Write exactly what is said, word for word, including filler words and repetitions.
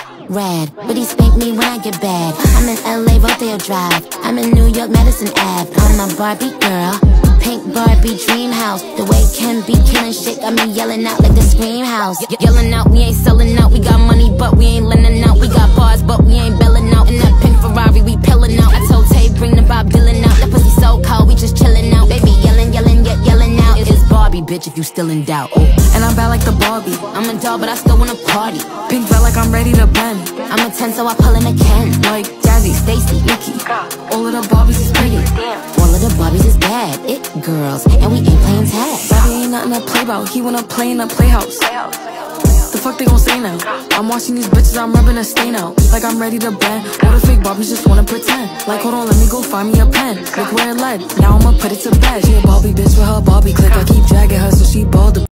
Rad, but he spank me when I get bad. I'm in L A, Rodeo Drive. I'm in New York, Madison Ave. I'm a Barbie girl, pink Barbie dream house. The way Ken be killing shit got me yelling out like the Scream House. Ye yelling out, we ain't selling out. We got money, but we ain't lending out. We got bars, but we ain't belling out. In that pink Ferrari, we pillin' out. I told Tay, bring the Bob Dylan out. That pussy so cold, we just chillin' out. Baby yelling, yelling, yet yelling out. It's Barbie, bitch, if you still in doubt. Ooh. And I'm bad like the Barbie. I'm a doll, but I still wanna party. Pink felt like I'm ready to bend. I'm a ten, so I pull in a Ken. Like Jazzy, Stacy, Nikki, all of the Barbies is pretty. all of the Barbies is bad. It girls, and we ain't playing tag. Bobby ain't nothing to play about. He wanna play in a playhouse. The fuck they gon' say now? I'm watching these bitches, I'm rubbing a stain out. Like I'm ready to bend. All the fake Barbies just wanna pretend. Like hold on, let me go find me a pen. Look where it led. Now I'ma put it to bed. She a Barbie bitch with her Barbie click. I keep dragging her so she bald.